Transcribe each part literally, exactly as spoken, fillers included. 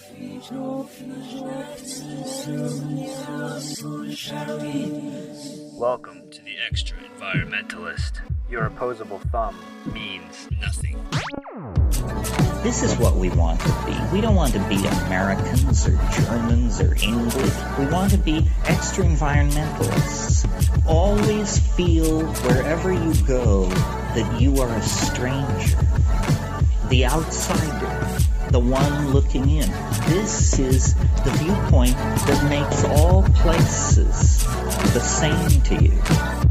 Welcome to the Extra Environmentalist. Your opposable thumb means nothing. This is what we want to be. We don't want to be Americans or Germans or English. We want to be extra environmentalists. Always feel wherever you go that you are a stranger, the outsider, the one looking in. This is the viewpoint that makes all places the same to you.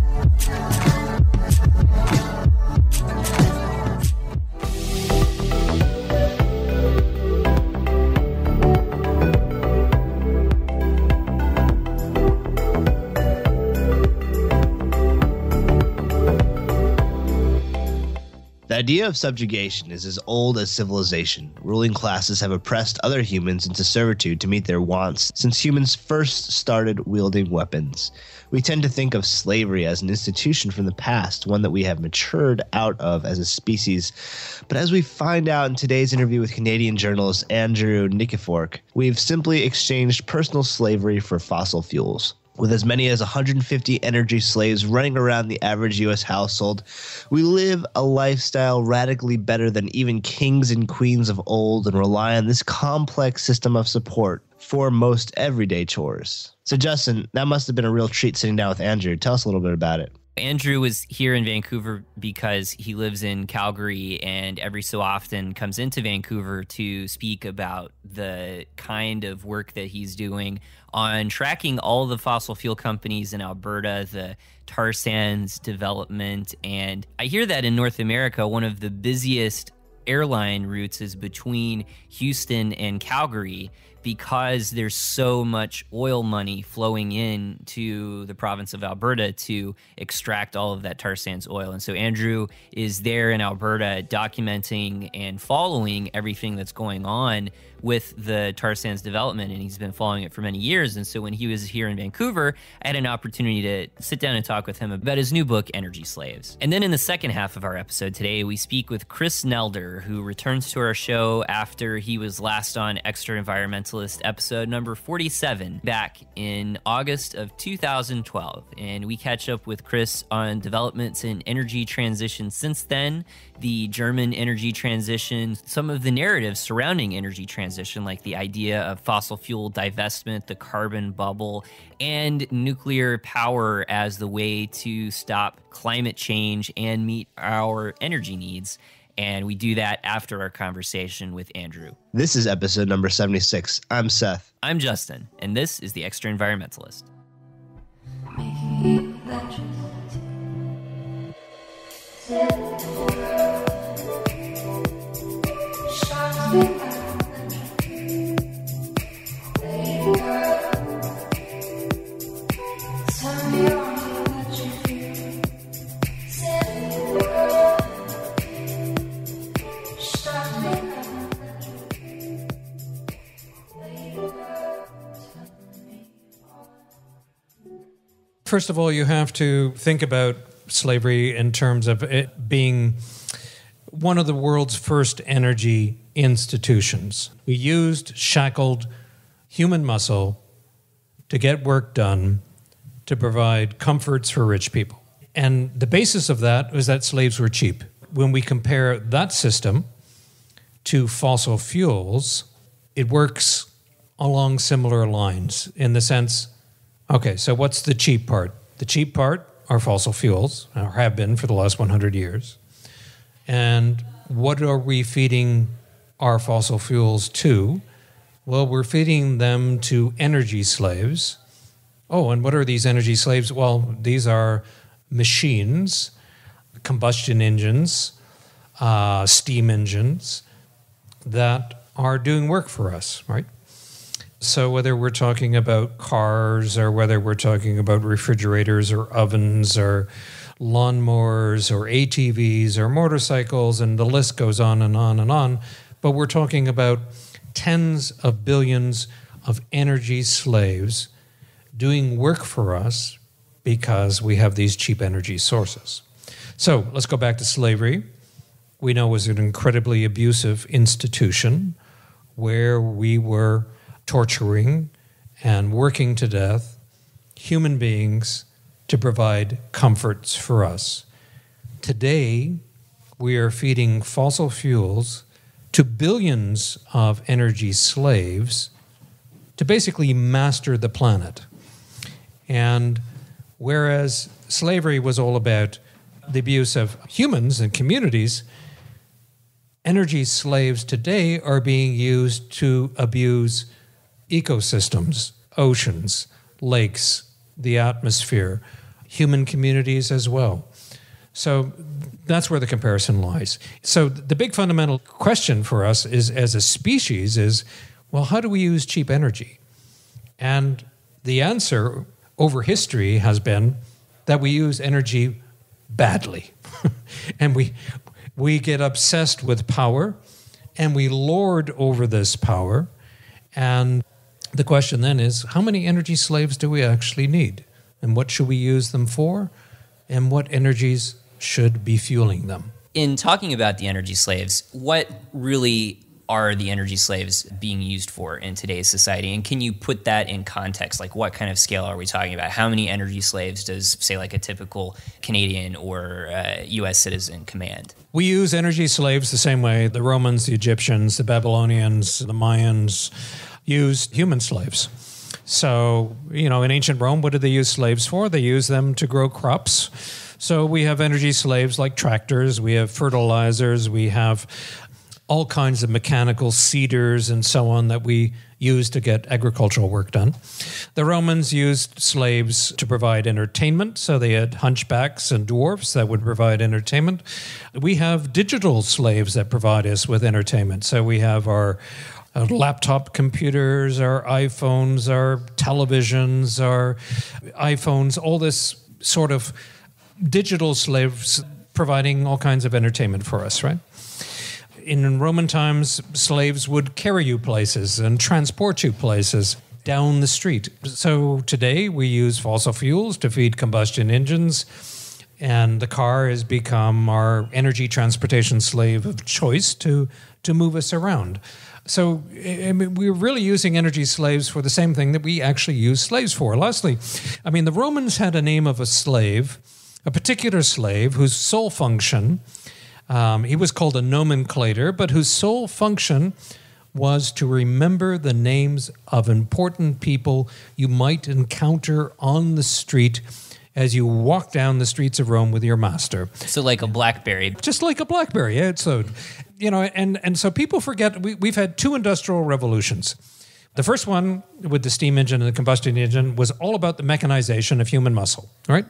The idea of subjugation is as old as civilization. Ruling classes have oppressed other humans into servitude to meet their wants since humans first started wielding weapons. We tend to think of slavery as an institution from the past, one that we have matured out of as a species. But as we find out in today's interview with Canadian journalist Andrew Nikiforuk, we've simply exchanged personal slavery for fossil fuels. With as many as one hundred fifty energy slaves running around the average U S household, we live a lifestyle radically better than even kings and queens of old and rely on this complex system of support for most everyday chores. So Justin, that must have been a real treat sitting down with Andrew. Tell us a little bit about it. Andrew was here in Vancouver because he lives in Calgary and every so often comes into Vancouver to speak about the kind of work that he's doing on tracking all the fossil fuel companies in Alberta, the tar sands development. And I hear that in North America, one of the busiest airline routes is between Houston and Calgary because there's so much oil money flowing in to the province of Alberta to extract all of that tar sands oil. And so Andrew is there in Alberta documenting and following everything that's going on with the tar sands development, and he's been following it for many years. And so when he was here in Vancouver, I had an opportunity to sit down and talk with him about his new book, Energy Slaves. And then in the second half of our episode today, we speak with Chris Nelder, who returns to our show after he was last on Extra Environmentalist episode number forty-seven back in August of two thousand twelve. And we catch up with Chris on developments in energy transition since then, the German energy transition, some of the narratives surrounding energy transition, like the idea of fossil fuel divestment, the carbon bubble, and nuclear power as the way to stop climate change and meet our energy needs. And we do that after our conversation with Andrew. This is episode number seventy-six. I'm Seth. I'm Justin, and this is the Extra Environmentalist. First of all, you have to think about slavery in terms of it being one of the world's first energy institutions. We used shackled human muscle to get work done to provide comforts for rich people. And the basis of that was that slaves were cheap. When we compare that system to fossil fuels, it works along similar lines in the sense, okay, so what's the cheap part? The cheap part are fossil fuels, or have been for the last one hundred years. And what are we feeding our fossil fuels to? Well, we're feeding them to energy slaves. Oh, and what are these energy slaves? Well, these are machines, combustion engines, uh, steam engines that are doing work for us, right? So whether we're talking about cars or whether we're talking about refrigerators or ovens or lawnmowers or A T Vs or motorcycles, and the list goes on and on and on, but we're talking about tens of billions of energy slaves doing work for us because we have these cheap energy sources. So let's go back to slavery. We know it was an incredibly abusive institution where we were torturing and working to death human beings to provide comforts for us. Today, we are feeding fossil fuels to billions of energy slaves to basically master the planet. And whereas slavery was all about the abuse of humans and communities, energy slaves today are being used to abuse ecosystems, oceans, lakes, the atmosphere, human communities as well. So that's where the comparison lies. So the big fundamental question for us is, as a species, is, well, how do we use cheap energy? And the answer over history has been that we use energy badly. And we we get obsessed with power, and we lord over this power. And the question then is, how many energy slaves do we actually need? And what should we use them for? And what energies should be fueling them? In talking about the energy slaves, what really are the energy slaves being used for in today's society? And can you put that in context? Like, what kind of scale are we talking about? How many energy slaves does, say, like a typical Canadian or uh, U S citizen command? We use energy slaves the same way the Romans, the Egyptians, the Babylonians, the Mayans used human slaves. So, you know, in ancient Rome, what did they use slaves for? They used them to grow crops. So we have energy slaves like tractors, we have fertilizers, we have all kinds of mechanical seeders and so on that we use to get agricultural work done. The Romans used slaves to provide entertainment, so they had hunchbacks and dwarfs that would provide entertainment. We have digital slaves that provide us with entertainment. So we have our, our laptop computers, our iPhones, our televisions, our iPhones, all this sort of digital slaves providing all kinds of entertainment for us, right? In Roman times, slaves would carry you places and transport you places down the street. So today we use fossil fuels to feed combustion engines, and the car has become our energy transportation slave of choice to, to move us around. So I mean, we're really using energy slaves for the same thing that we actually use slaves for. Lastly, I mean, the Romans had a name of a slave, a particular slave whose sole function, um, he was called a nomenclator, but whose sole function was to remember the names of important people you might encounter on the street as you walk down the streets of Rome with your master. So like a BlackBerry. Just like a BlackBerry, yeah. So, you know, and, and so people forget, we, we've had two industrial revolutions. The first one with the steam engine and the combustion engine was all about the mechanization of human muscle, right?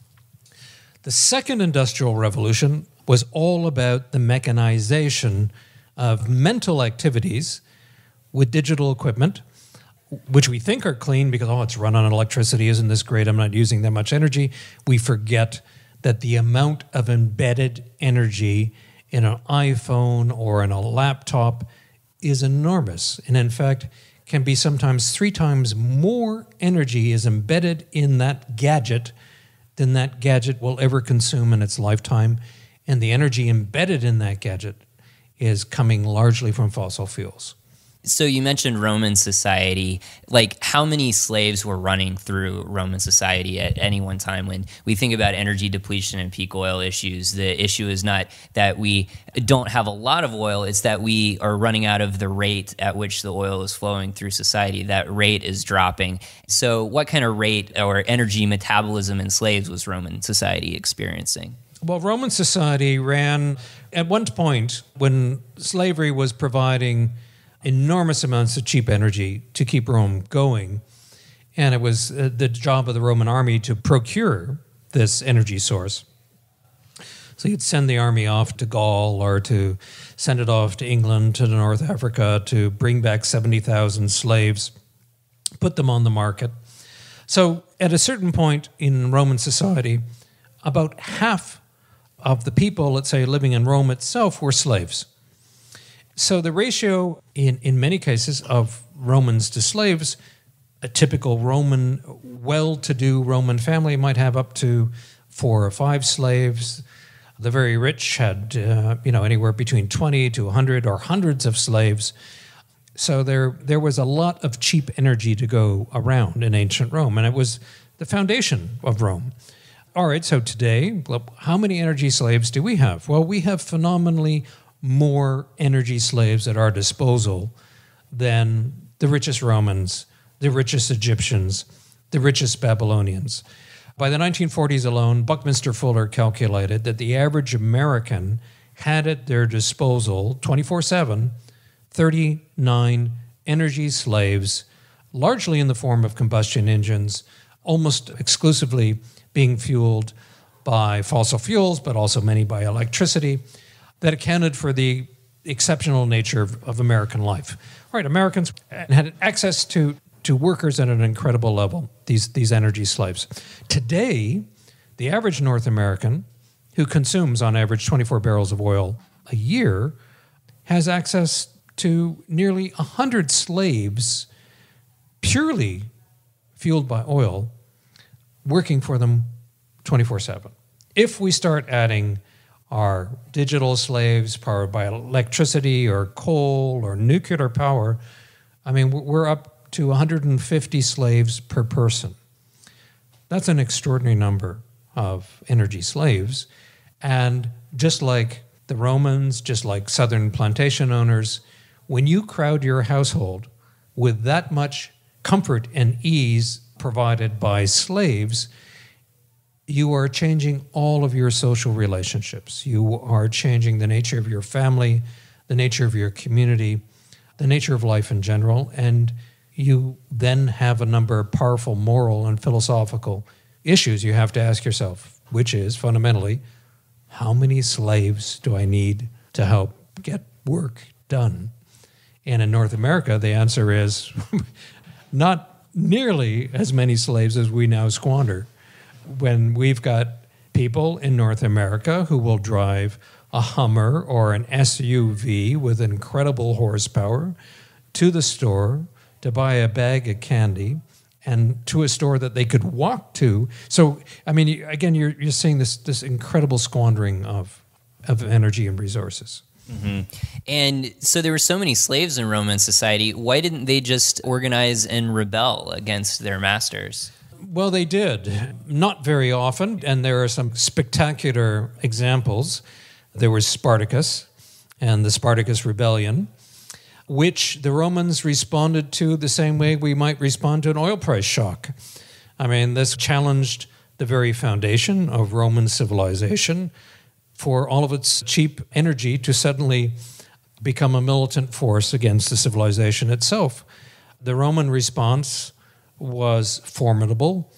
The second industrial revolution was all about the mechanization of mental activities with digital equipment, which we think are clean because, oh, it's run on electricity, isn't this great, I'm not using that much energy. We forget that the amount of embedded energy in an iPhone or in a laptop is enormous. And in fact, can be sometimes three times more energy is embedded in that gadget than that gadget will ever consume in its lifetime. And the energy embedded in that gadget is coming largely from fossil fuels. So you mentioned Roman society. Like, how many slaves were running through Roman society at any one time? When we think about energy depletion and peak oil issues, the issue is not that we don't have a lot of oil, it's that we are running out of the rate at which the oil is flowing through society. That rate is dropping. So what kind of rate or energy metabolism in slaves was Roman society experiencing? Well, Roman society ran, at one point, when slavery was providing enormous amounts of cheap energy to keep Rome going, and it was uh, the job of the Roman army to procure this energy source. So you'd send the army off to Gaul or to send it off to England, to North Africa, to bring back seventy thousand slaves, put them on the market. So at a certain point in Roman society, about half of the people, let's say, living in Rome itself were slaves. So the ratio in, in many cases of Romans to slaves, a typical Roman, well-to-do Roman family might have up to four or five slaves. The very rich had, uh, you know, anywhere between twenty to one hundred or hundreds of slaves. So there, there was a lot of cheap energy to go around in ancient Rome, and it was the foundation of Rome. All right, so today, how many energy slaves do we have? Well, we have phenomenally more energy slaves at our disposal than the richest Romans, the richest Egyptians, the richest Babylonians. By the nineteen forties alone, Buckminster Fuller calculated that the average American had at their disposal twenty-four seven thirty-nine energy slaves, largely in the form of combustion engines, almost exclusively being fueled by fossil fuels, but also many by electricity, that accounted for the exceptional nature of, of American life. All right, Americans had access to, to workers at an incredible level, these, these energy slaves. Today, the average North American, who consumes on average twenty-four barrels of oil a year, has access to nearly one hundred slaves purely fueled by oil, working for them twenty-four seven. If we start adding our digital slaves powered by electricity or coal or nuclear power, I mean, we're up to one hundred fifty slaves per person. That's an extraordinary number of energy slaves. And just like the Romans, just like southern plantation owners, when you crowd your household with that much comfort and ease provided by slaves, you are changing all of your social relationships. You are changing the nature of your family, the nature of your community, the nature of life in general, and you then have a number of powerful moral and philosophical issues you have to ask yourself, which is fundamentally, how many slaves do I need to help get work done? And in North America, the answer is not nearly as many slaves as we now squander. When we've got people in North America who will drive a Hummer or an S U V with incredible horsepower to the store to buy a bag of candy, and to a store that they could walk to. So, I mean, again, you're you're seeing this this incredible squandering of of energy and resources. Mm-hmm. And so there were so many slaves in Roman society. Why didn't they just organize and rebel against their masters? Well, they did. Not very often, and there are some spectacular examples. There was Spartacus and the Spartacus Rebellion, which the Romans responded to the same way we might respond to an oil price shock. I mean, this challenged the very foundation of Roman civilization for all of its cheap energy to suddenly become a militant force against the civilization itself. The Roman response was formidable,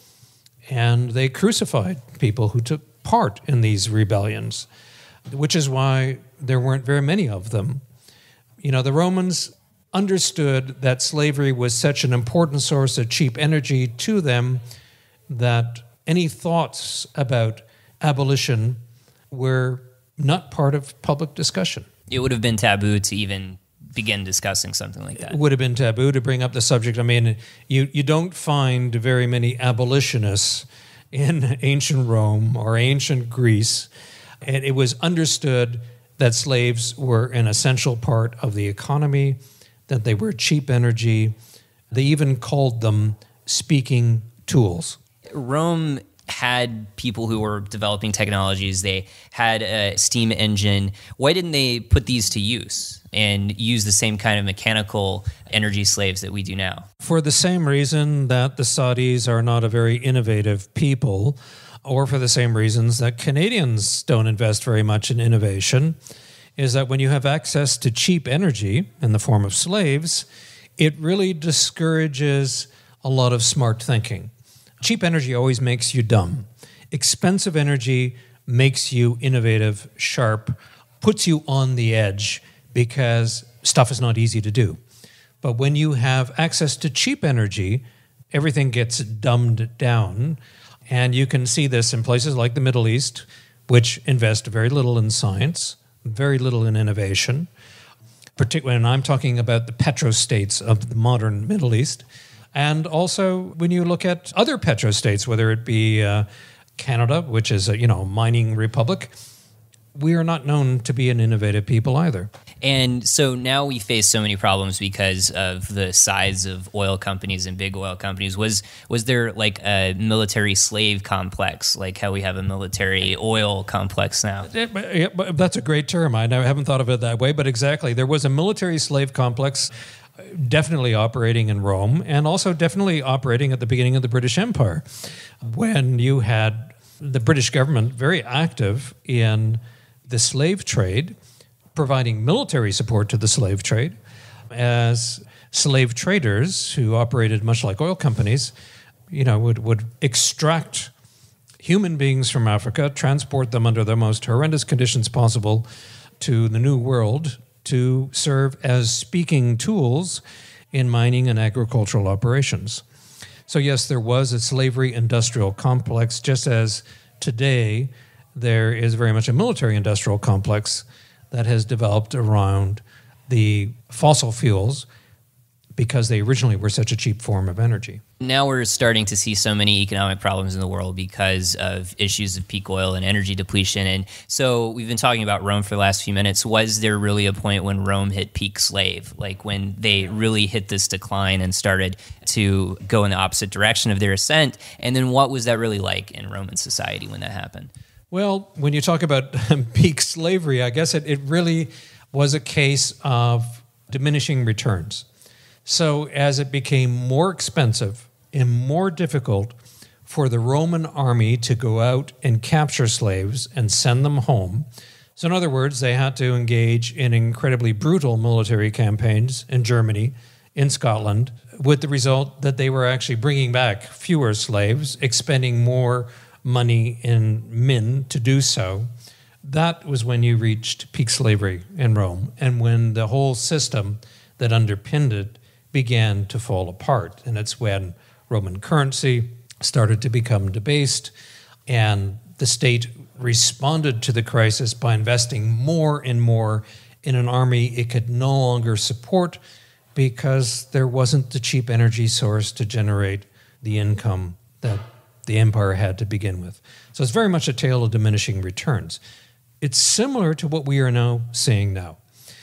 and they crucified people who took part in these rebellions, which is why there weren't very many of them. You know, the Romans understood that slavery was such an important source of cheap energy to them that any thoughts about abolition were not part of public discussion. It would have been taboo to even begin discussing something like that. It would have been taboo to bring up the subject. I mean, you, you don't find very many abolitionists in ancient Rome or ancient Greece. And it was understood that slaves were an essential part of the economy, that they were cheap energy. They even called them speaking tools. Rome had people who were developing technologies. They had a steam engine. Why didn't they put these to use and use the same kind of mechanical energy slaves that we do now? For the same reason that the Saudis are not a very innovative people, or for the same reasons that Canadians don't invest very much in innovation, is that when you have access to cheap energy in the form of slaves, it really discourages a lot of smart thinking. Cheap energy always makes you dumb. Expensive energy makes you innovative, sharp, puts you on the edge because stuff is not easy to do. But when you have access to cheap energy, everything gets dumbed down. And you can see this in places like the Middle East, which invest very little in science, very little in innovation, particularly when I'm talking about the petrostates of the modern Middle East. And also when you look at other petrostates, whether it be uh, Canada, which is a you know mining republic, we are not known to be an innovative people either. And so now we face so many problems because of the size of oil companies and big oil companies. Was was there like a military slave complex, like how we have a military oil complex now? Yeah, but that's a great term. I haven't thought of it that way, but exactly. There was a military slave complex definitely operating in Rome and also definitely operating at the beginning of the British Empire when you had the British government very active in the slave trade, providing military support to the slave trade, as slave traders who operated much like oil companies, you know, would, would extract human beings from Africa, transport them under the most horrendous conditions possible to the New World to serve as speaking tools in mining and agricultural operations. So yes, there was a slavery industrial complex, just as today there is very much a military industrial complex that has developed around the fossil fuels because they originally were such a cheap form of energy. Now we're starting to see so many economic problems in the world because of issues of peak oil and energy depletion. And so we've been talking about Rome for the last few minutes. Was there really a point when Rome hit peak slave, like when they really hit this decline and started to go in the opposite direction of their ascent? And then what was that really like in Roman society when that happened? Well, when you talk about peak slavery, I guess it, it really was a case of diminishing returns. So as it became more expensive and more difficult for the Roman army to go out and capture slaves and send them home, so in other words, they had to engage in incredibly brutal military campaigns in Germany, in Scotland, with the result that they were actually bringing back fewer slaves, expending more money in men to do so. That was when you reached peak slavery in Rome and when the whole system that underpinned it began to fall apart. And it's when Roman currency started to become debased and the state responded to the crisis by investing more and more in an army it could no longer support because there wasn't the cheap energy source to generate the income that the empire had to begin with. So it's very much a tale of diminishing returns. It's similar to what we are now seeing now.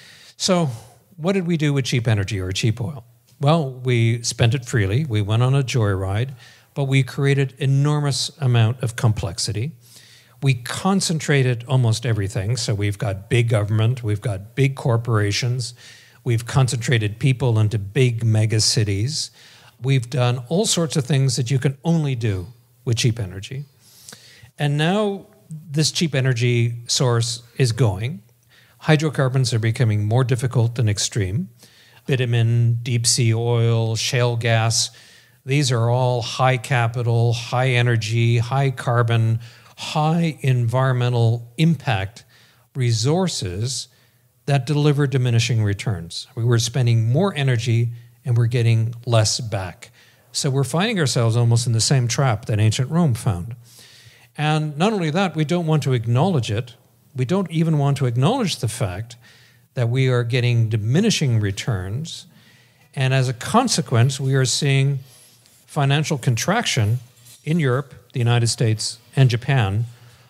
So what did we do with cheap energy or cheap oil? Well, we spent it freely. We went on a joyride, but we created enormous amount of complexity. We concentrated almost everything. So we've got big government, we've got big corporations, we've concentrated people into big mega cities. We've done all sorts of things that you can only do with cheap energy. And now this cheap energy source is going. Hydrocarbons are becoming more difficult and extreme. Bitumen, deep sea oil, shale gas, these are all high capital, high energy, high carbon, high environmental impact resources that deliver diminishing returns. We were spending more energy and we're getting less back. So we're finding ourselves almost in the same trap that ancient Rome found. And not only that, we don't want to acknowledge it. We don't even want to acknowledge the fact that we are getting diminishing returns. And as a consequence, we are seeing financial contraction in Europe, the United States, and Japan,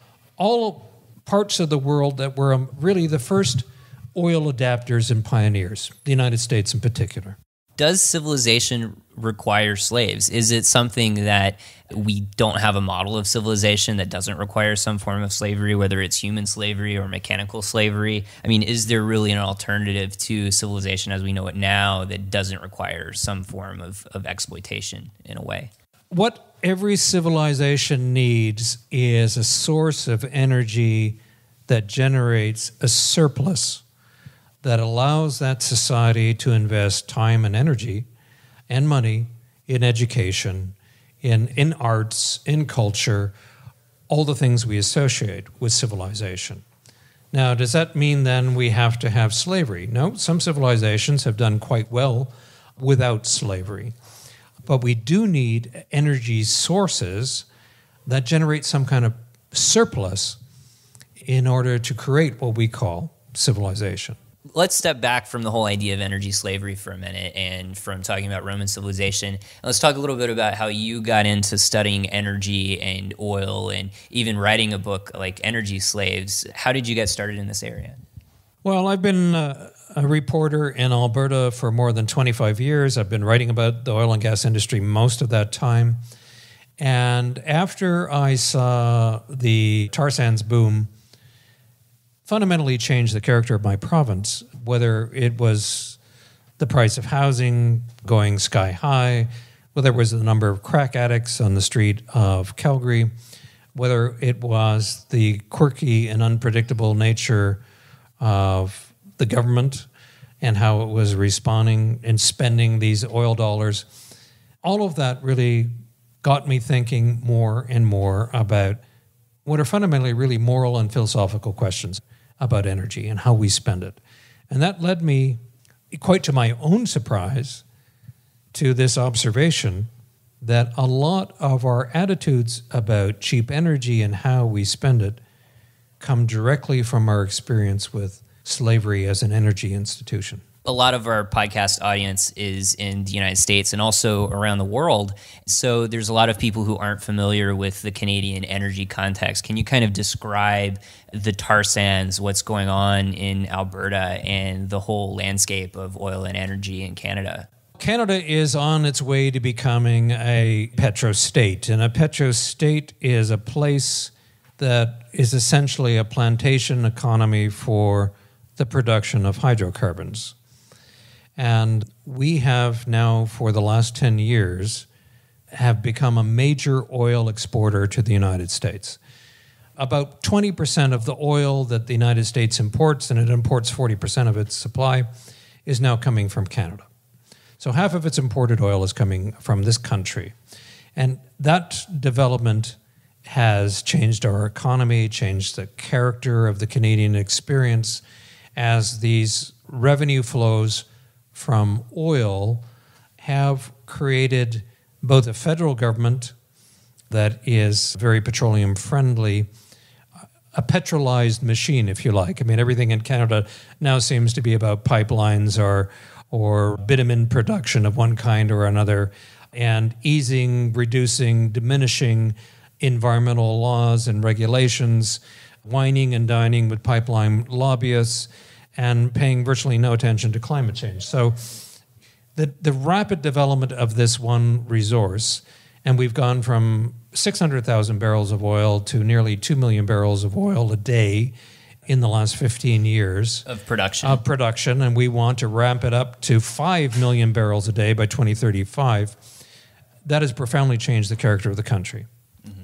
all parts of the world that were really the first oil adapters and pioneers, the United States in particular. Does civilization require slaves? Is it something that we don't have a model of civilization that doesn't require some form of slavery, whether it's human slavery or mechanical slavery? I mean, is there really an alternative to civilization as we know it now that doesn't require some form of, of exploitation in a way? What every civilization needs is a source of energy that generates a surplus that allows that society to invest time and energy and money in education, in, in arts, in culture, all the things we associate with civilization. Now, does that mean then we have to have slavery? No, some civilizations have done quite well without slavery. But we do need energy sources that generate some kind of surplus in order to create what we call civilization. Let's step back from the whole idea of energy slavery for a minute and from talking about Roman civilization. Let's talk a little bit about how you got into studying energy and oil and even writing a book like Energy Slaves. How did you get started in this area? Well, I've been uh, a reporter in Alberta for more than twenty-five years. I've been writing about the oil and gas industry most of that time. And after I saw the tar sands boom fundamentally changed the character of my province, whether it was the price of housing going sky high, whether it was the number of crack addicts on the street of Calgary, whether it was the quirky and unpredictable nature of the government and how it was responding and spending these oil dollars. All of that really got me thinking more and more about what are fundamentally really moral and philosophical questions about energy and how we spend it. And that led me, quite to my own surprise, to this observation that a lot of our attitudes about cheap energy and how we spend it come directly from our experience with slavery as an energy institution. A lot of our podcast audience is in the United States and also around the world. So there's a lot of people who aren't familiar with the Canadian energy context. Can you kind of describe the tar sands, what's going on in Alberta, and the whole landscape of oil and energy in Canada? Canada is on its way to becoming a petrostate, and a petrostate is a place that is essentially a plantation economy for the production of hydrocarbons. And we have now, for the last ten years, have become a major oil exporter to the United States. About twenty percent of the oil that the United States imports, and it imports forty percent of its supply, is now coming from Canada. So half of its imported oil is coming from this country. And that development has changed our economy, changed the character of the Canadian experience, as these revenue flows from oil have created both a federal government that is very petroleum friendly, a petrolized machine, if you like. I mean, everything in Canada now seems to be about pipelines or or bitumen production of one kind or another, and easing, reducing, diminishing environmental laws and regulations, whining and dining with pipeline lobbyists, and paying virtually no attention to climate change. So the, the rapid development of this one resource, and we've gone from six hundred thousand barrels of oil to nearly two million barrels of oil a day in the last fifteen years. Of production. Of production, and we want to ramp it up to five million barrels a day by twenty thirty-five. That has profoundly changed the character of the country. Mm-hmm.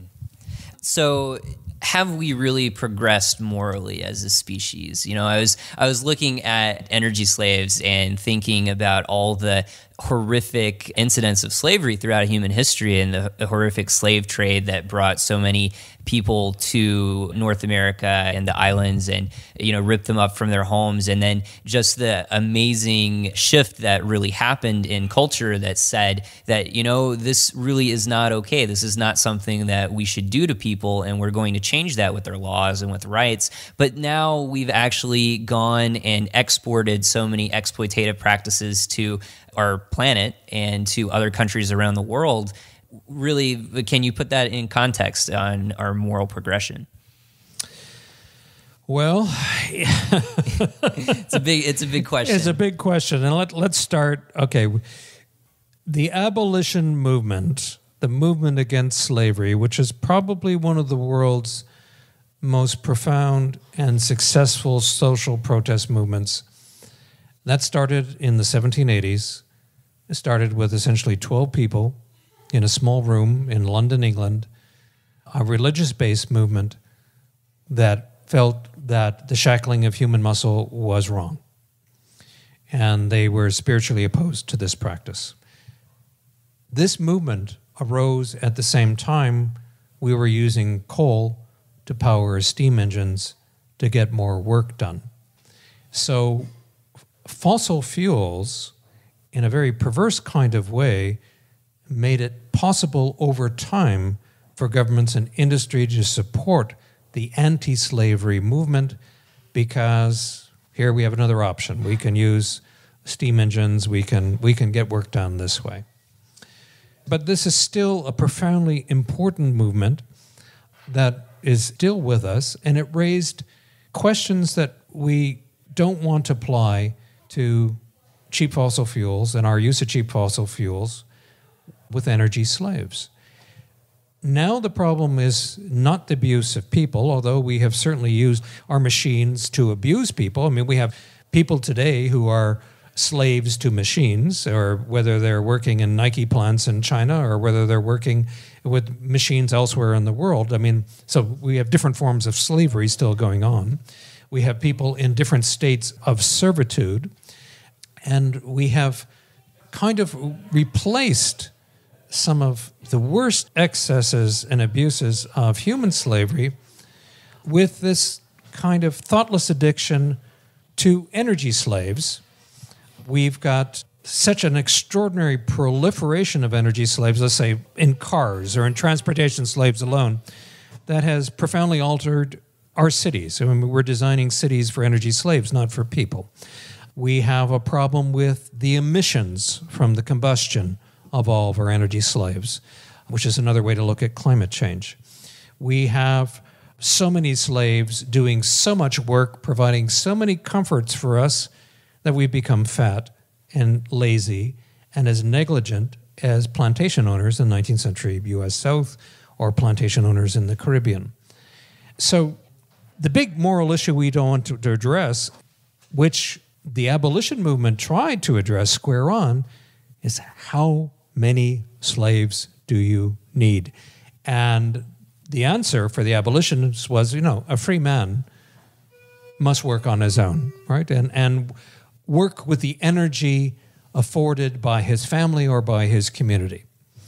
So have we really progressed morally as a species? You know, I was I was looking at Energy Slaves and thinking about all the horrific incidents of slavery throughout human history and the, the horrific slave trade that brought so many people to North America and the islands and, you know, ripped them up from their homes. And then just the amazing shift that really happened in culture that said that, you know, this really is not okay. This is not something that we should do to people, and we're going to change that with our laws and with rights. But now we've actually gone and exported so many exploitative practices to our planet and to other countries around the world. Really, can you put that in context on our moral progression? Well, it's a big it's a big question. It's a big question. And let, let's start, okay, the abolition movement, the movement against slavery, which is probably one of the world's most profound and successful social protest movements, that started in the seventeen eighties. It started with essentially twelve people in a small room in London, England, a religious-based movement that felt that the shackling of human muscle was wrong. And they were spiritually opposed to this practice. This movement arose at the same time we were using coal to power steam engines to get more work done. So fossil fuels, in a very perverse kind of way, made it possible over time for governments and industry to support the anti-slavery movement because here we have another option. We can use steam engines. We can we can get work done this way. But this is still a profoundly important movement that is still with us, and it raised questions that we don't want to apply to cheap fossil fuels and our use of cheap fossil fuels with energy slaves. Now the problem is not the abuse of people, although we have certainly used our machines to abuse people. I mean, we have people today who are slaves to machines, or whether they're working in Nike plants in China or whether they're working with machines elsewhere in the world. I mean, so we have different forms of slavery still going on. We have people in different states of servitude, and we have kind of replaced some of the worst excesses and abuses of human slavery with this kind of thoughtless addiction to energy slaves. We've got such an extraordinary proliferation of energy slaves, let's say in cars or in transportation slaves alone, that has profoundly altered our cities. I mean, we're designing cities for energy slaves, not for people. We have a problem with the emissions from the combustion of all of our energy slaves, which is another way to look at climate change. We have so many slaves doing so much work, providing so many comforts for us, that we become fat and lazy and as negligent as plantation owners in nineteenth century U S South or plantation owners in the Caribbean. So the big moral issue we don't want to, to address, which the abolition movement tried to address square on, is how many slaves do you need? And the answer for the abolitionists was, you know, a free man must work on his own, right? And and work with the energy afforded by his family or by his community.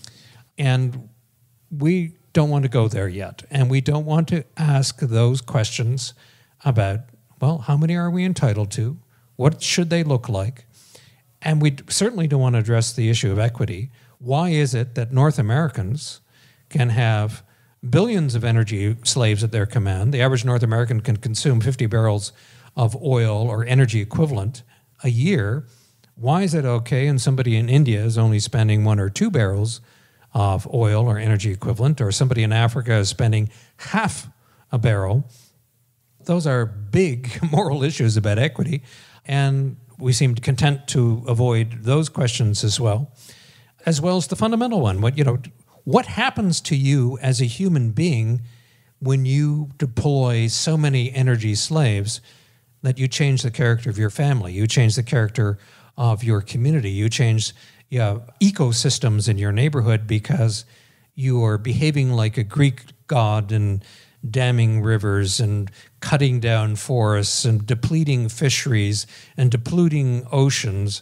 And we don't want to go there yet. And we don't want to ask those questions about, well, how many are we entitled to? What should they look like? And we certainly don't want to address the issue of equity. Why is it that North Americans can have billions of energy slaves at their command? The average North American can consume fifty barrels of oil or energy equivalent a year. Why is it okay and somebody in India is only spending one or two barrels of oil or energy equivalent, or somebody in Africa is spending half a barrel? Those are big moral issues about equity, and we seem content to avoid those questions as well, as well as the fundamental one. What, you know, what happens to you as a human being when you deploy so many energy slaves that you change the character of your family, you change the character of your community, you change you know, ecosystems in your neighborhood because you are behaving like a Greek god and damming rivers and cutting down forests and depleting fisheries and depleting oceans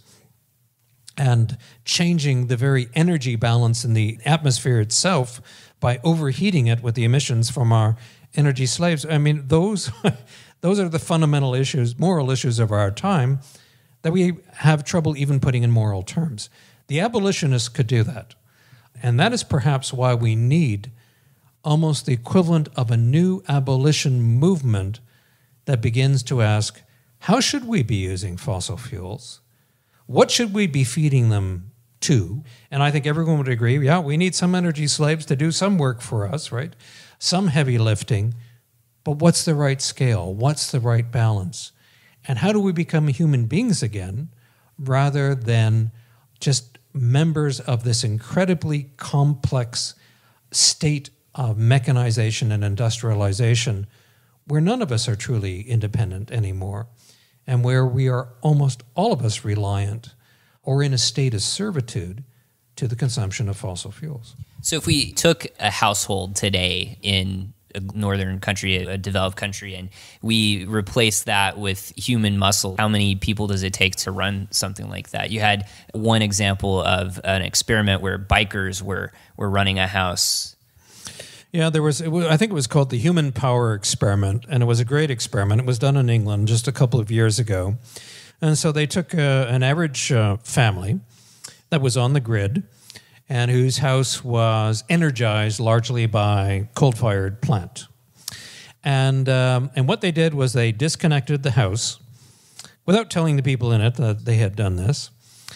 and changing the very energy balance in the atmosphere itself by overheating it with the emissions from our energy slaves. I mean, those... Those are the fundamental issues, moral issues of our time that we have trouble even putting in moral terms. The abolitionists could do that. And that is perhaps why we need almost the equivalent of a new abolition movement that begins to ask, how should we be using fossil fuels? What should we be feeding them to? And I think everyone would agree, yeah, we need some energy slaves to do some work for us, right? Some heavy lifting. But what's the right scale? What's the right balance? And how do we become human beings again rather than just members of this incredibly complex state of mechanization and industrialization where none of us are truly independent anymore and where we are almost all of us reliant or in a state of servitude to the consumption of fossil fuels? So if we took a household today in a northern country, a developed country, and we replace that with human muscle, how many people does it take to run something like that? You had one example of an experiment where bikers were were running a house. Yeah, there was, it was, I think it was called the Human Power Experiment, and it was a great experiment. It was done in England just a couple of years ago. And so they took a, an average uh, family that was on the grid, and whose house was energized largely by coal-fired plant. And um, and what they did was they disconnected the house, without telling the people in it that they had done this.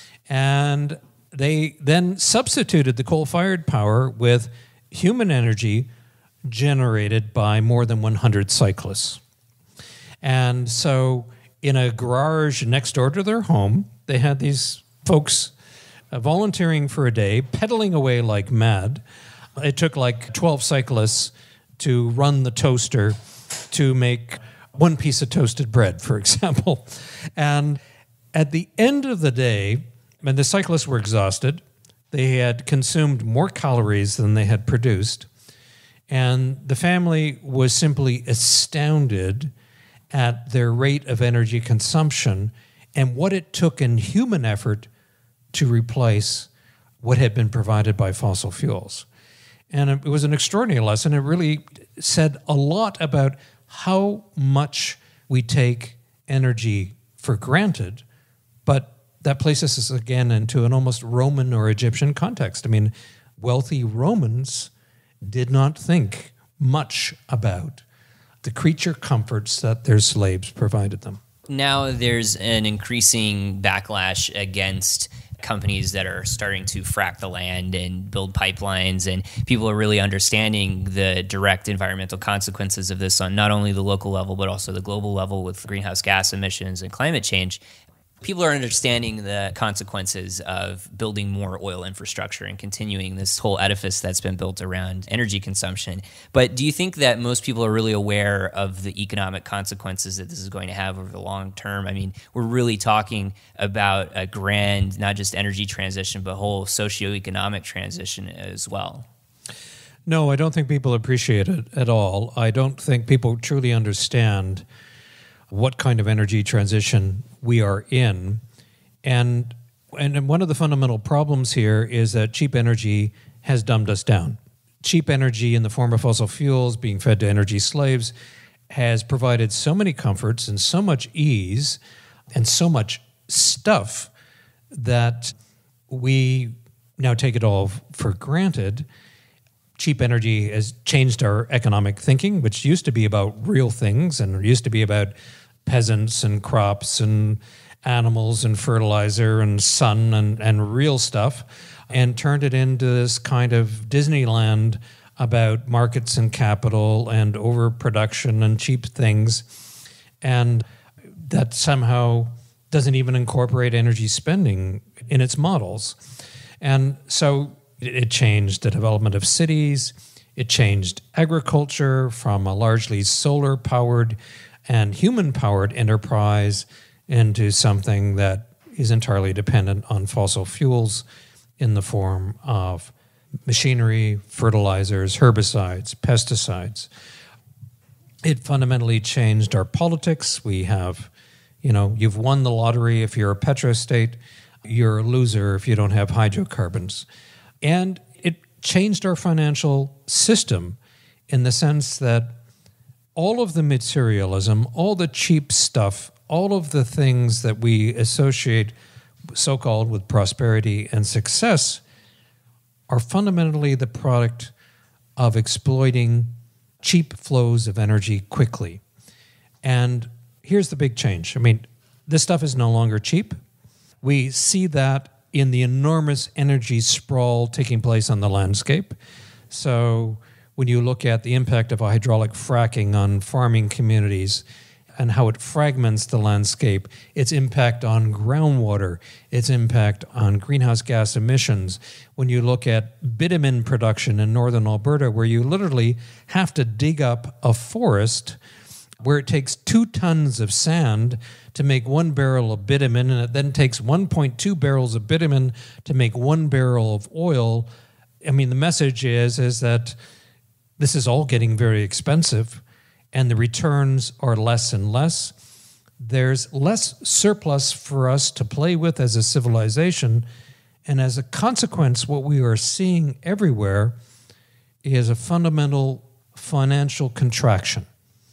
And they then substituted the coal-fired power with human energy generated by more than one hundred cyclists. And so in a garage next door to their home, they had these folks uh, volunteering for a day, pedaling away like mad. It took like twelve cyclists to run the toaster to make one piece of toasted bread, for example. And at the end of the day, when the cyclists were exhausted, they had consumed more calories than they had produced. And the family was simply astounded at their rate of energy consumption and what it took in human effort to replace what had been provided by fossil fuels. And it was an extraordinary lesson. It really said a lot about how much we take energy for granted, but that places us again into an almost Roman or Egyptian context. I mean, wealthy Romans did not think much about the creature comforts that their slaves provided them. Now there's an increasing backlash against companies that are starting to frack the land and build pipelines, and people are really understanding the direct environmental consequences of this on not only the local level but also the global level with greenhouse gas emissions and climate change. People are understanding the consequences of building more oil infrastructure and continuing this whole edifice that's been built around energy consumption. But do you think that most people are really aware of the economic consequences that this is going to have over the long term? I mean, we're really talking about a grand, not just energy transition, but whole socioeconomic transition as well. No, I don't think people appreciate it at all. I don't think people truly understand what kind of energy transition we are in. And and one of the fundamental problems here is that cheap energy has dumbed us down. Cheap energy in the form of fossil fuels being fed to energy slaves has provided so many comforts and so much ease and so much stuff that we now take it all for granted. Cheap energy has changed our economic thinking, which used to be about real things and used to be about peasants and crops and animals and fertilizer and sun and, and real stuff, and turned it into this kind of Disneyland about markets and capital and overproduction and cheap things. And that somehow doesn't even incorporate energy spending in its models. And so it changed the development of cities. It changed agriculture from a largely solar-powered and human-powered enterprise into something that is entirely dependent on fossil fuels in the form of machinery, fertilizers, herbicides, pesticides. It fundamentally changed our politics. We have, you know, you've won the lottery if you're a petrostate. You're a loser if you don't have hydrocarbons. And it changed our financial system in the sense that all of the materialism, all the cheap stuff, all of the things that we associate so-called with prosperity and success are fundamentally the product of exploiting cheap flows of energy quickly. And here's the big change. I mean, this stuff is no longer cheap. We see that in the enormous energy sprawl taking place on the landscape. So when you look at the impact of hydraulic fracking on farming communities and how it fragments the landscape, its impact on groundwater, its impact on greenhouse gas emissions. When you look at bitumen production in northern Alberta, where you literally have to dig up a forest where it takes two tons of sand to make one barrel of bitumen, and it then takes one point two barrels of bitumen to make one barrel of oil. I mean, the message is, is that this is all getting very expensive, and the returns are less and less. There's less surplus for us to play with as a civilization, and as a consequence, what we are seeing everywhere is a fundamental financial contraction.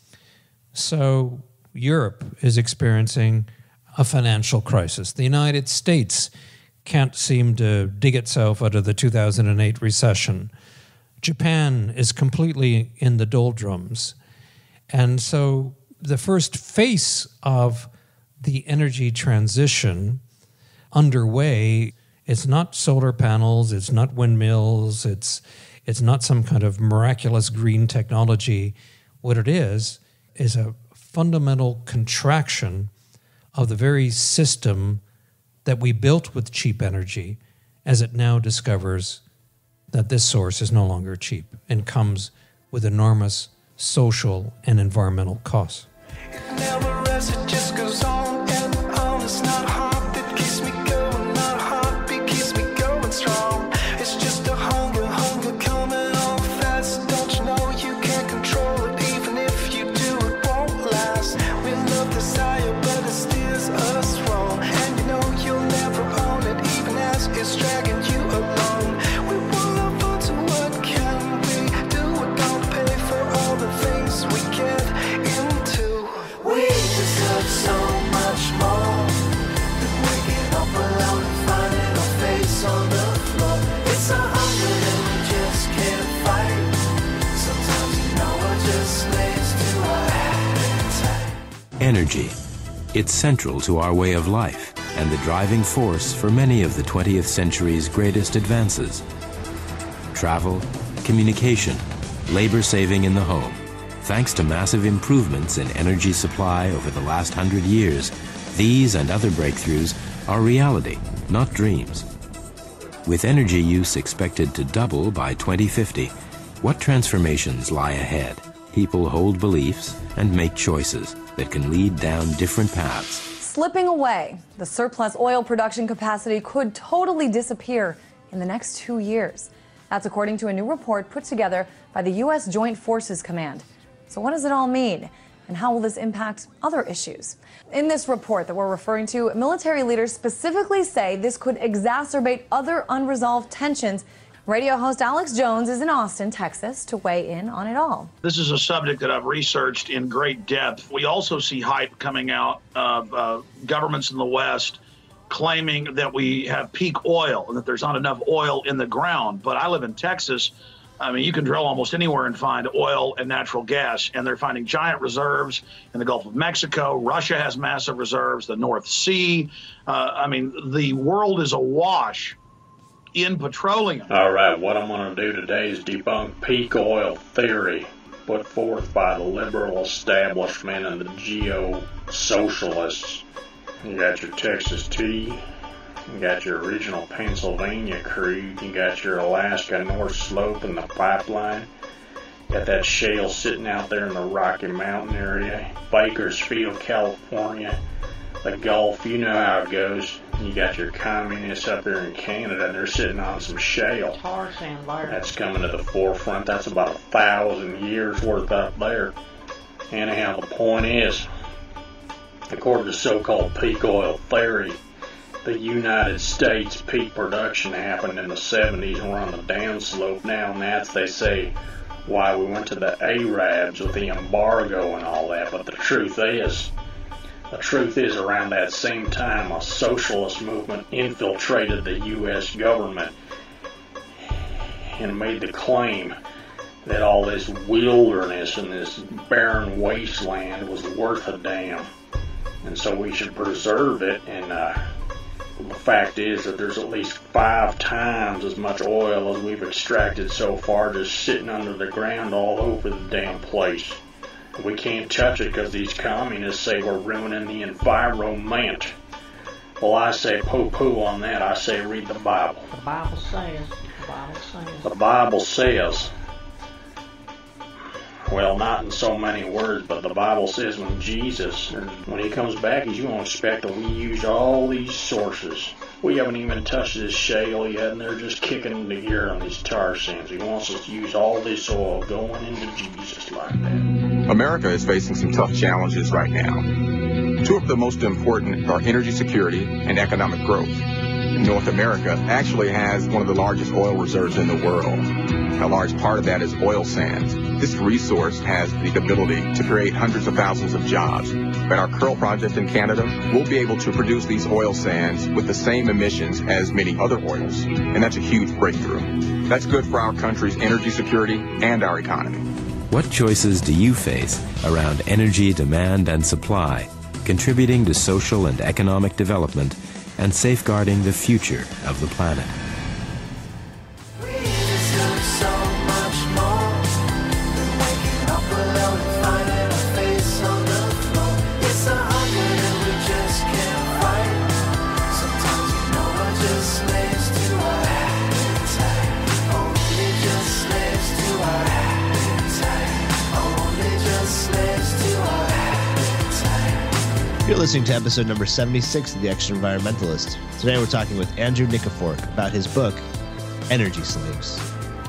So Europe is experiencing a financial crisis. The United States can't seem to dig itself out of the two thousand eight recession. Japan is completely in the doldrums. And so the first face of the energy transition underway. It's not solar panels, it's not windmills, it's it's not some kind of miraculous green technology. What it is is a fundamental contraction of the very system that we built with cheap energy, as it now discovers that this source is no longer cheap and comes with enormous social and environmental costs. It never rests, it just goes on and on. It's not a heart that keeps me going, not a heartbeat keeps me going strong. It's just a hunger, hunger coming on fast. Don't you know you can't control it, even if you do, it won't last. We love desire, but it steers us wrong. And you know you'll never own it, even as it's dragging you along. We want love, but what can we do? We don't pay for all the things we get into. We deserve so much more than waking up alone and finding our face on the floor. It's a hunger that we just can't fight. Sometimes you know we're just slaves to our appetite. Energy. It's central to our way of life and the driving force for many of the twentieth century's greatest advances. Travel, communication, labor saving in the home. Thanks to massive improvements in energy supply over the last hundred years, these and other breakthroughs are reality, not dreams. With energy use expected to double by twenty fifty, what transformations lie ahead? People hold beliefs and make choices that can lead down different paths. Slipping away, the surplus oil production capacity could totally disappear in the next two years. That's according to a new report put together by the U S Joint Forces Command. So what does it all mean? And how will this impact other issues? In this report that we're referring to, military leaders specifically say this could exacerbate other unresolved tensions. Radio host Alex Jones is in Austin, Texas, to weigh in on it all. This is a subject that I've researched in great depth. We also see hype coming out of uh, governments in the West claiming that we have peak oil and that there's not enough oil in the ground. But I live in Texas. I mean, you can drill almost anywhere and find oil and natural gas, and they're finding giant reserves in the Gulf of Mexico. Russia has massive reserves, the North Sea. Uh, I mean, the world is awash in petroleum. All right, what I'm going to do today is debunk peak oil theory put forth by the liberal establishment and the geo-socialists. You got your Texas tea, you got your original Pennsylvania crude, you got your Alaska North Slope and the pipeline, you got that shale sitting out there in the Rocky Mountain area, Bakersfield, California, the Gulf, you know how it goes. You got your communists up there in Canada, and they're sitting on some shale. Tar sand layer. That's coming to the forefront. That's about a thousand years worth up there. Anyhow, the point is, according to so-called peak oil theory, the United States peak production happened in the seventies, and we're on the downslope now, and that's, they say, why we went to the Arabs with the embargo and all that. But the truth is, The truth is, around that same time, a socialist movement infiltrated the U S government and made the claim that all this wilderness and this barren wasteland was worth a damn. And so we should preserve it. And uh, the fact is that there's at least five times as much oil as we've extracted so far just sitting under the ground all over the damn place. We can't touch it because these communists say we're ruining the environment. Well, I say poo-poo on that. I say read the Bible. The Bible says. The Bible says. The Bible says. Well, not in so many words, but the Bible says when Jesus, when he comes back, he's going to expect that we use all these sources. We haven't even touched this shale yet, and they're just kicking into gear on these tar sands. He wants us to use all this oil going into Jesus like that. America is facing some tough challenges right now. Two of the most important are energy security and economic growth. North America actually has one of the largest oil reserves in the world. A large part of that is oil sands. This resource has the ability to create hundreds of thousands of jobs. At our Curl project in Canada, we'll be able to produce these oil sands with the same emissions as many other oils, and that's a huge breakthrough. That's good for our country's energy security and our economy. What choices do you face around energy demand and supply? contributing to social and economic development and safeguarding the future of the planet. You're listening to episode number seventy-six of The Extra Environmentalist. Today we're talking with Andrew Nikiforuk about his book, Energy Slaves.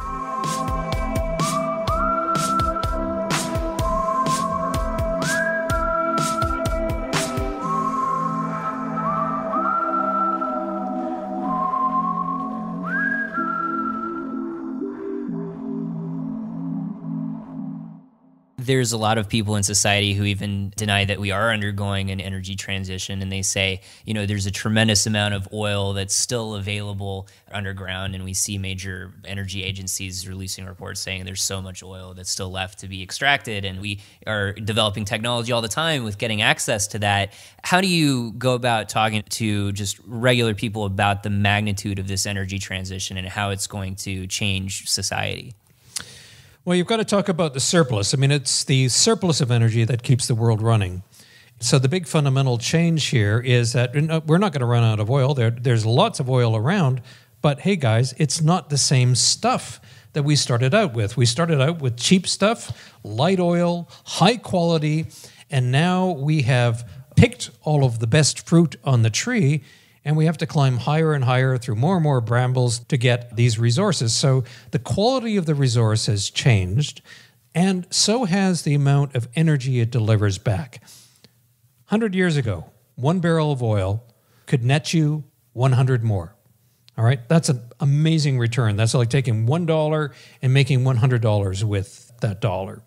There's a lot of people in society who even deny that we are undergoing an energy transition, and they say, you know, there's a tremendous amount of oil that's still available underground, and we see major energy agencies releasing reports saying there's so much oil that's still left to be extracted, and we are developing technology all the time with getting access to that. How do you go about talking to just regular people about the magnitude of this energy transition and how it's going to change society? Well, you've got to talk about the surplus. I mean, it's the surplus of energy that keeps the world running. So the big fundamental change here is that we're not going to run out of oil. There, there's lots of oil around, but hey, guys, it's not the same stuff that we started out with. We started out with cheap stuff, light oil, high quality, and now we have picked all of the best fruit on the tree, and we have to climb higher and higher through more and more brambles to get these resources. So the quality of the resource has changed, and so has the amount of energy it delivers back. one hundred years ago, one barrel of oil could net you one hundred more. All right? That's an amazing return. That's like taking one dollar and making one hundred dollars with that dollar.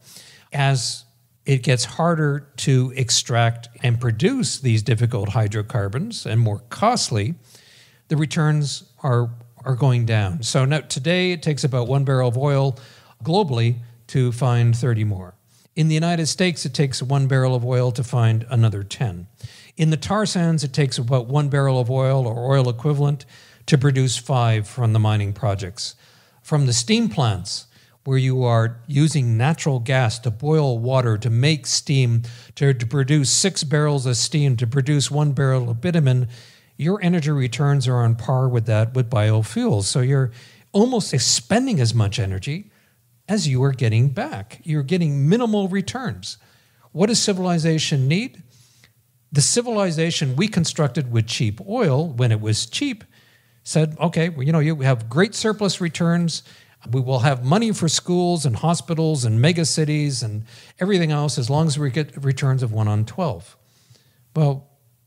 As it gets harder to extract and produce these difficult hydrocarbons and more costly, the returns are are going down. So now today it takes about one barrel of oil globally to find thirty more. In the United States, it takes one barrel of oil to find another ten. In the tar sands, it takes about one barrel of oil or oil equivalent to produce five from the mining projects. From the steam plants, where you are using natural gas to boil water to make steam, to, to produce six barrels of steam, to produce one barrel of bitumen, your energy returns are on par with that with biofuels. So you're almost expending as much energy as you are getting back. You're getting minimal returns. What does civilization need? The civilization we constructed with cheap oil, when it was cheap, said, okay, well, you know, you have great surplus returns. We will have money for schools and hospitals and mega cities and everything else as long as we get returns of one on twelve. Well,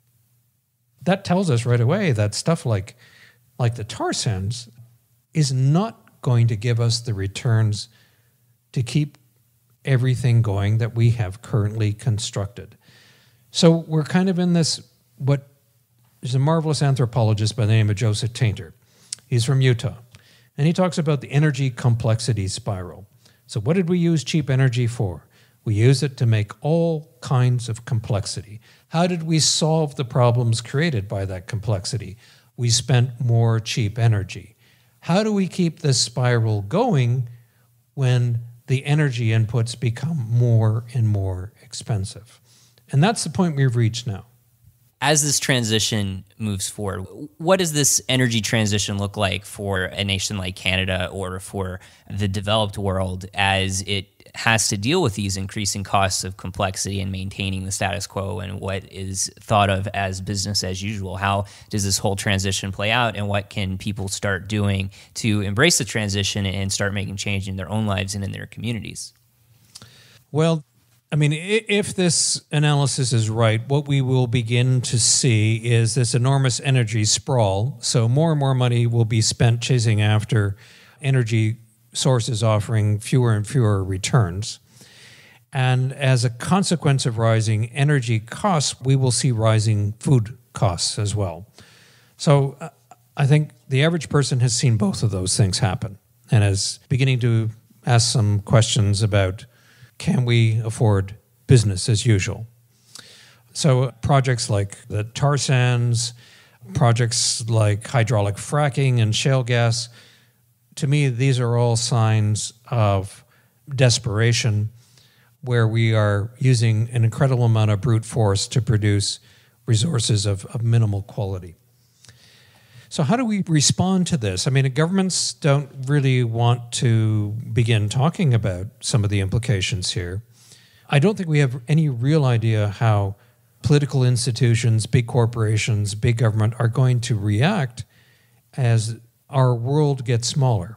that tells us right away that stuff like, like the tar sands is not going to give us the returns to keep everything going that we have currently constructed. So we're kind of in this, what is a marvelous anthropologist by the name of Joseph Tainter. He's from Utah. And he talks about the energy complexity spiral. So what did we use cheap energy for? We used it to make all kinds of complexity. How did we solve the problems created by that complexity? We spent more cheap energy. How do we keep this spiral going when the energy inputs become more and more expensive? And that's the point we've reached now. As this transition moves forward, what does this energy transition look like for a nation like Canada or for the developed world as it has to deal with these increasing costs of complexity and maintaining the status quo and what is thought of as business as usual? How does this whole transition play out, and what can people start doing to embrace the transition and start making change in their own lives and in their communities? Well, I mean, if this analysis is right, what we will begin to see is this enormous energy sprawl. So more and more money will be spent chasing after energy sources offering fewer and fewer returns. And as a consequence of rising energy costs, we will see rising food costs as well. So uh, I think the average person has seen both of those things happen and is beginning to ask some questions about, can we afford business as usual? So projects like the tar sands, projects like hydraulic fracking and shale gas, to me, these are all signs of desperation where we are using an incredible amount of brute force to produce resources of, of minimal quality. So how do we respond to this? I mean, governments don't really want to begin talking about some of the implications here. I don't think we have any real idea how political institutions, big corporations, big government are going to react as our world gets smaller.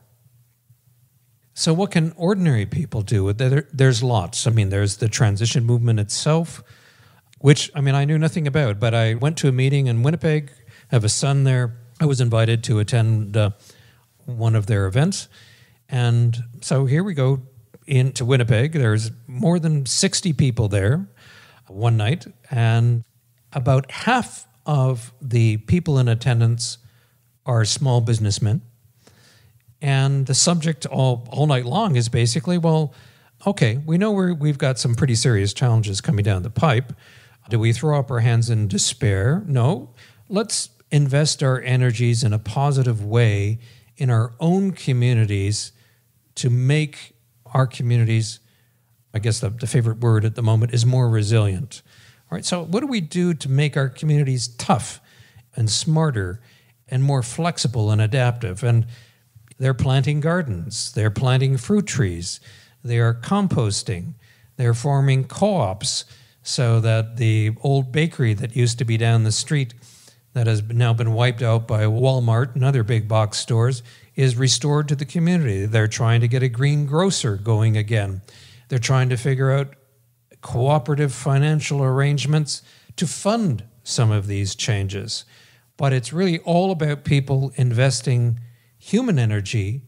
So what can ordinary people do? There, there's lots. I mean, there's the transition movement itself, which, I mean, I knew nothing about, but I went to a meeting in Winnipeg, have a son there. I was invited to attend uh, one of their events. And so here we go into Winnipeg. There's more than sixty people there one night. And about half of the people in attendance are small businessmen. And the subject all, all night long is basically, well, okay, we know we're, we've got some pretty serious challenges coming down the pipe. Do we throw up our hands in despair? No. Let's invest our energies in a positive way in our own communities to make our communities, I guess the, the favorite word at the moment is more resilient. All right, so what do we do to make our communities tough and smarter and more flexible and adaptive? And they're planting gardens, they're planting fruit trees, they are composting, they're forming co-ops so that the old bakery that used to be down the street that has now been wiped out by Walmart and other big box stores is restored to the community. They're trying to get a green grocer going again. They're trying to figure out cooperative financial arrangements to fund some of these changes. But it's really all about people investing human energy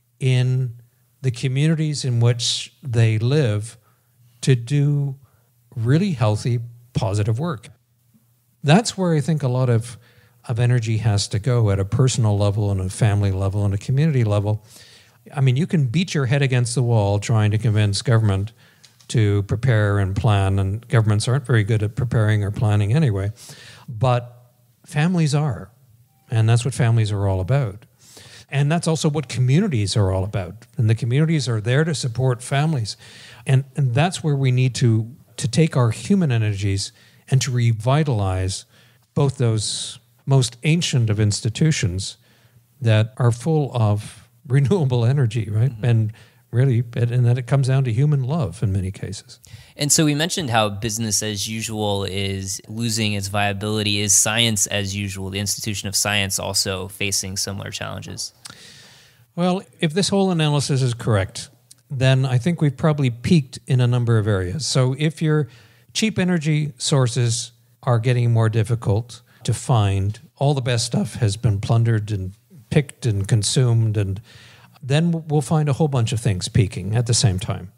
in the communities in which they live to do really healthy, positive work. That's where I think a lot of, of energy has to go at a personal level and a family level and a community level. I mean, you can beat your head against the wall trying to convince government to prepare and plan, and governments aren't very good at preparing or planning anyway, but families are, and that's what families are all about. And that's also what communities are all about, and the communities are there to support families, and, and that's where we need to, to take our human energies and to revitalize both those most ancient of institutions that are full of renewable energy, right? Mm-hmm. And really, and that it comes down to human love in many cases. And so we mentioned how business as usual is losing its viability. Is science as usual, the institution of science, also facing similar challenges? Well, if this whole analysis is correct, then I think we've probably peaked in a number of areas. So if your cheap energy sources are getting more difficult to find, all the best stuff has been plundered and picked and consumed, and then we'll find a whole bunch of things peaking at the same time.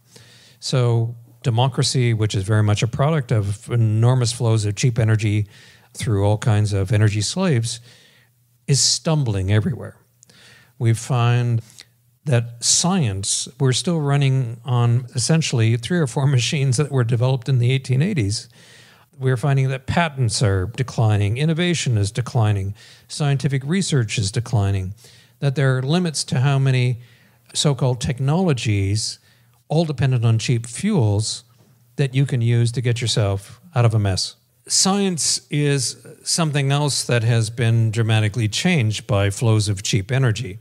So democracy, which is very much a product of enormous flows of cheap energy through all kinds of energy slaves, is stumbling everywhere. We find that science, we're still running on essentially three or four machines that were developed in the eighteen eighties. We're finding that patents are declining, innovation is declining, scientific research is declining, that there are limits to how many so-called technologies, all dependent on cheap fuels, that you can use to get yourself out of a mess. Science is something else that has been dramatically changed by flows of cheap energy.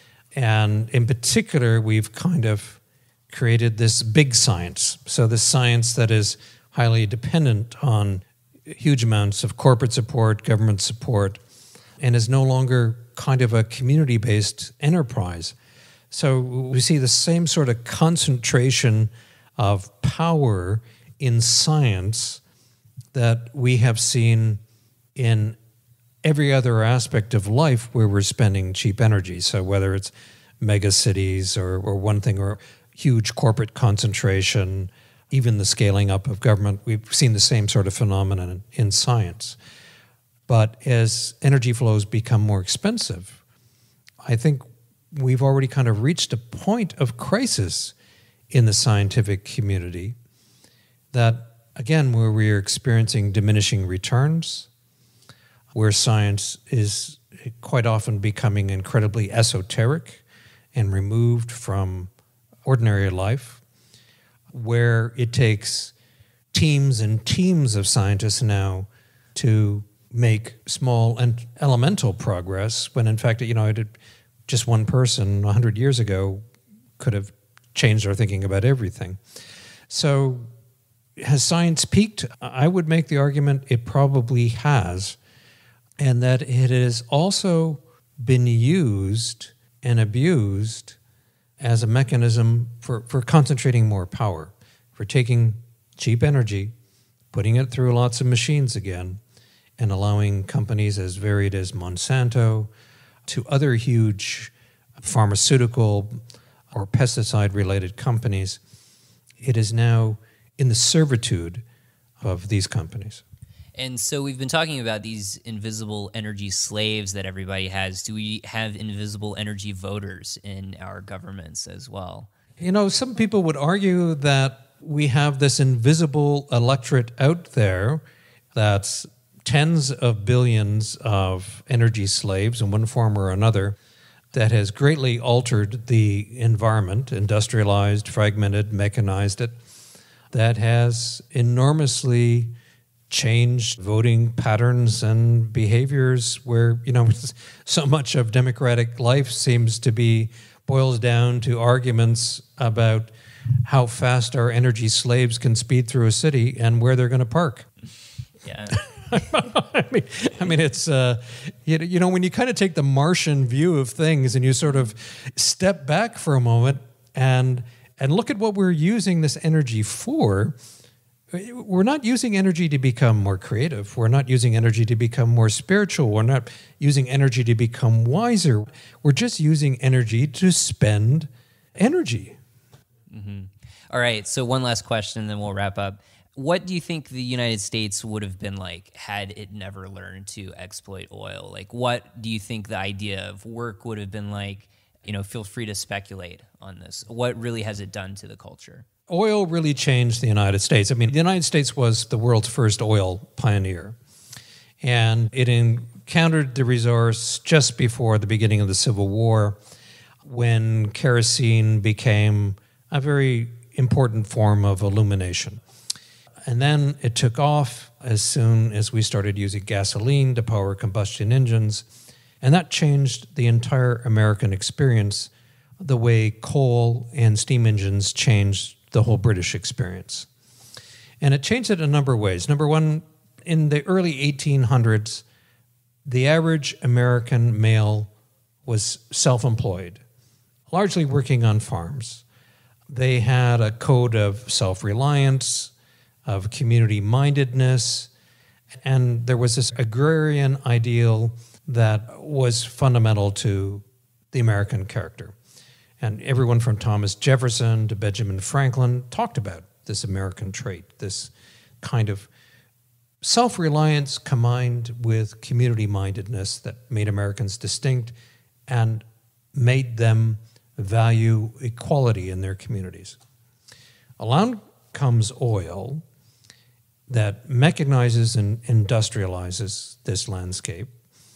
And in particular, we've kind of created this big science. So this science that is highly dependent on huge amounts of corporate support, government support, and is no longer kind of a community-based enterprise. So we see the same sort of concentration of power in science that we have seen in every other aspect of life where we're spending cheap energy. So whether it's mega cities or, or one thing, or huge corporate concentration, even the scaling up of government, we've seen the same sort of phenomenon in, in science. But as energy flows become more expensive, I think we've already kind of reached a point of crisis in the scientific community that again, where we are experiencing diminishing returns, where science is quite often becoming incredibly esoteric and removed from ordinary life, where it takes teams and teams of scientists now to make small and elemental progress, when in fact, you know, it had just one person one hundred years ago could have changed our thinking about everything. So has science peaked? I would make the argument it probably has, and that it has also been used and abused as a mechanism for, for concentrating more power, for taking cheap energy, putting it through lots of machines again, and allowing companies as varied as Monsanto to other huge pharmaceutical or pesticide-related companies. It is now in the servitude of these companies. And so we've been talking about these invisible energy slaves that everybody has. Do we have invisible energy voters in our governments as well? You know, some people would argue that we have this invisible electorate out there that's tens of billions of energy slaves in one form or another that has greatly altered the environment, industrialized, fragmented, mechanized it, that has enormously changed voting patterns and behaviors where, you know, so much of democratic life seems to be boils down to arguments about how fast our energy slaves can speed through a city and where they're going to park. Yeah. I mean, I mean, it's, uh, you, you know, when you kind of take the Martian view of things and you sort of step back for a moment and and look at what we're using this energy for, we're not using energy to become more creative. We're not using energy to become more spiritual. We're not using energy to become wiser. We're just using energy to spend energy. Mm-hmm. All right, so one last question, then we'll wrap up. What do you think the United States would have been like had it never learned to exploit oil? Like, what do you think the idea of work would have been like? You know, feel free to speculate on this. What really has it done to the culture? Oil really changed the United States. I mean, the United States was the world's first oil pioneer, and it encountered the resource just before the beginning of the Civil War, when kerosene became a very important form of illumination. And then it took off as soon as we started using gasoline to power combustion engines. And that changed the entire American experience, the way coal and steam engines changed the whole British experience. And it changed it in a number of ways. Number one, in the early eighteen hundreds, the average American male was self-employed, largely working on farms. They had a code of self-reliance, of community-mindedness, and there was this agrarian ideal that was fundamental to the American character. And everyone from Thomas Jefferson to Benjamin Franklin talked about this American trait, this kind of self-reliance combined with community-mindedness that made Americans distinct and made them value equality in their communities. Along comes oil that mechanizes and industrializes this landscape.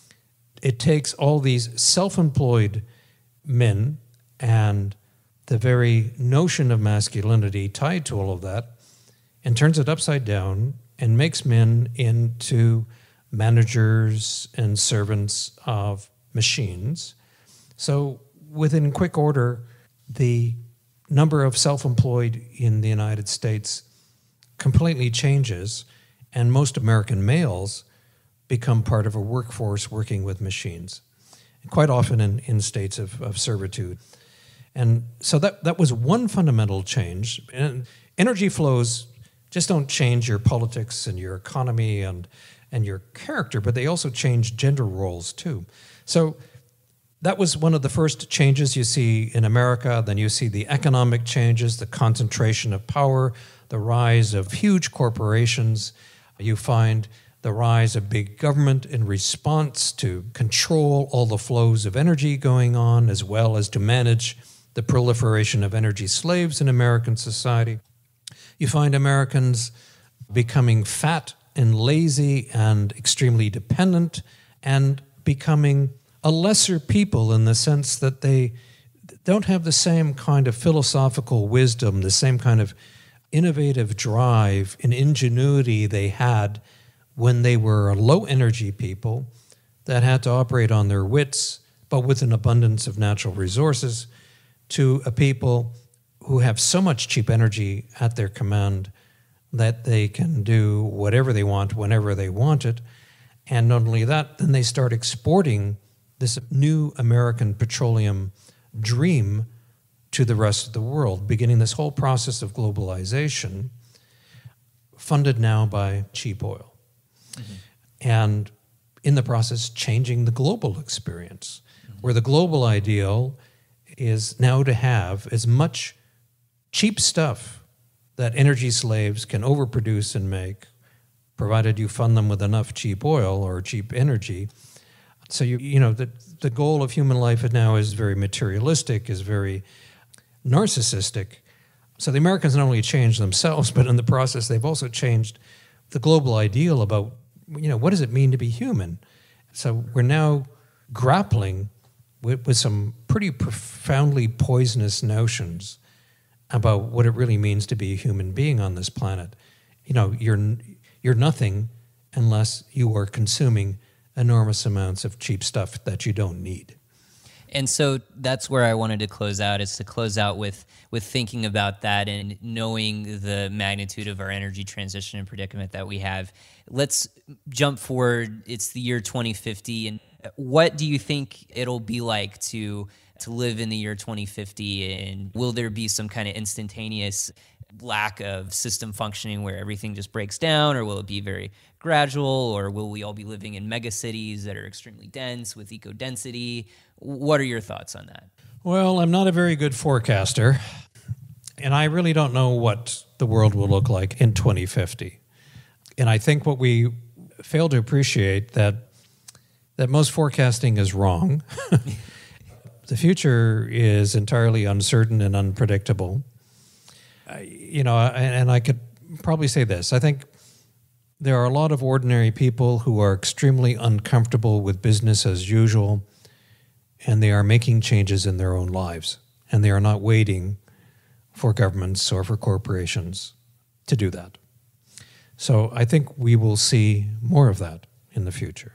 It takes all these self-employed men and the very notion of masculinity tied to all of that and turns it upside down and makes men into managers and servants of machines. So within quick order, the number of self-employed in the United States completely changes, and most American males become part of a workforce working with machines, quite often in, in states of, of servitude. And so that, that was one fundamental change. And energy flows just don't change your politics and your economy and, and your character, but they also change gender roles too. So that was one of the first changes you see in America. Then you see the economic changes, the concentration of power, the rise of huge corporations. You find the rise of big government in response to control all the flows of energy going on, as well as to manage the proliferation of energy slaves in American society. You find Americans becoming fat and lazy and extremely dependent, and becoming a lesser people in the sense that they don't have the same kind of philosophical wisdom, the same kind of innovative drive and ingenuity they had when they were low-energy people that had to operate on their wits, but with an abundance of natural resources, to a people who have so much cheap energy at their command that they can do whatever they want whenever they want it. And not only that, then they start exporting this new American petroleum dream to the rest of the world, beginning this whole process of globalization, funded now by cheap oil. Mm-hmm. And in the process, changing the global experience, mm-hmm. where the global ideal is now to have as much cheap stuff that energy slaves can overproduce and make, provided you fund them with enough cheap oil or cheap energy. So, you you know, the, the goal of human life now is very materialistic, is very narcissistic. So the Americans not only changed themselves, but in the process, they've also changed the global ideal about, you know, what does it mean to be human? So we're now grappling with, with some pretty profoundly poisonous notions about what it really means to be a human being on this planet. You know, you're you're nothing unless you are consuming enormous amounts of cheap stuff that you don't need. And so that's where I wanted to close out, is to close out with with thinking about that and knowing the magnitude of our energy transition and predicament that we have. Let's jump forward. It's the year twenty fifty. And what do you think it'll be like to to live in the year twenty fifty? And will there be some kind of instantaneous lack of system functioning where everything just breaks down, or will it be very gradual, or will we all be living in mega cities that are extremely dense with eco density? What are your thoughts on that? Well, I'm not a very good forecaster, and I really don't know what the world will look like in twenty fifty. And I think what we fail to appreciate that that most forecasting is wrong. The future is entirely uncertain and unpredictable. I, you know, and, and I could probably say this. I think there are a lot of ordinary people who are extremely uncomfortable with business as usual, and they are making changes in their own lives, and they are not waiting for governments or for corporations to do that. So I think we will see more of that in the future.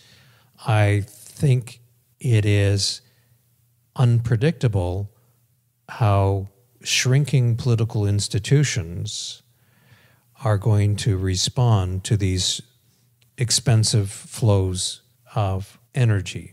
I think it is unpredictable how shrinking political institutions are going to respond to these expensive flows of energy.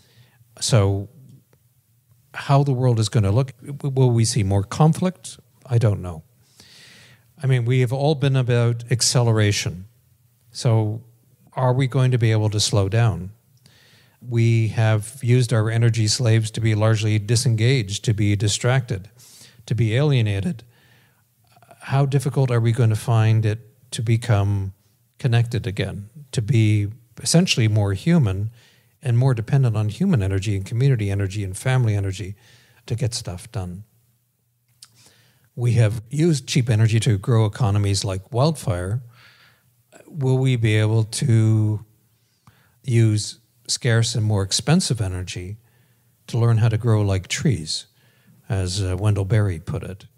So how the world is going to look, will we see more conflict? I don't know. I mean, we have all been about acceleration. So are we going to be able to slow down? We have used our energy slaves to be largely disengaged, to be distracted, to be alienated. How difficult are we going to find it to become connected again, to be essentially more human and more dependent on human energy and community energy and family energy to get stuff done? We have used cheap energy to grow economies like wildfire. Will we be able to use scarce and more expensive energy to learn how to grow like trees, as uh, Wendell Berry put it?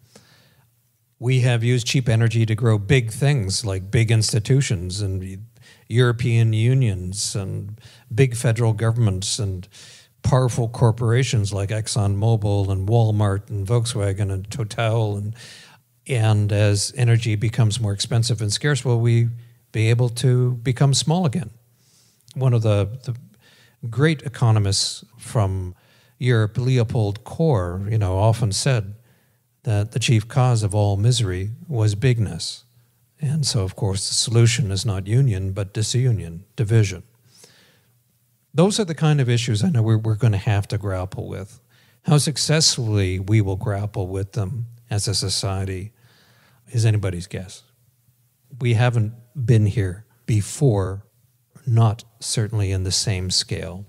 We have used cheap energy to grow big things like big institutions and European unions and big federal governments and powerful corporations like ExxonMobil and Walmart and Volkswagen and Total. And, and as energy becomes more expensive and scarce, will we be able to become small again? One of the, the great economists from Europe, Leopold Kohr, you know, often said that the chief cause of all misery was bigness. And so, of course, the solution is not union, but disunion, division. Those are the kind of issues I know we're, we're going to have to grapple with. How successfully we will grapple with them as a society is anybody's guess. We haven't been here before, not certainly in the same scale.